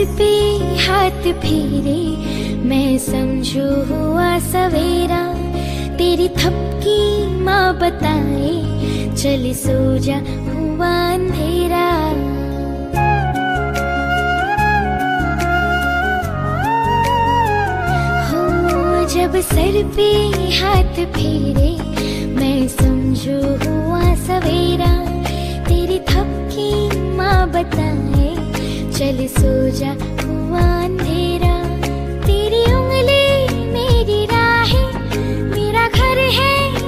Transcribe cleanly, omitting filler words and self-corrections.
पे हाथ फेरे, मैं समझू हुआ सवेरा। तेरी थपकी माँ बताए, चल सो जा हुआ अंधेरा। हो जब सर पे हाथ फेरे, मैं समझू हुआ सवेरा। तेरी थपकी माँ बताए, चल सो जा हुआ अंधेरा। तेरी उंगली मेरी राह है, मेरा घर है